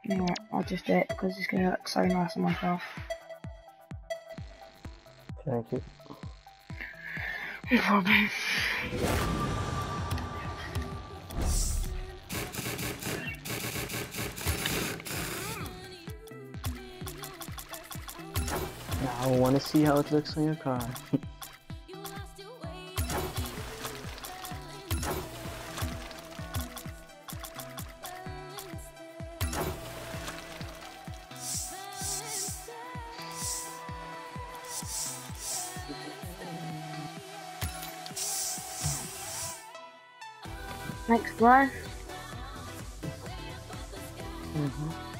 You know what, I'll just do it because it's gonna look so nice on myself. Thank you. No problem. Now I want to see how it looks on your car. Thanks, bro. Mm-hmm.